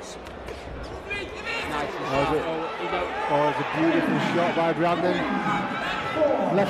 shots. Nice. Oh, it's a beautiful shot by Brandon. Left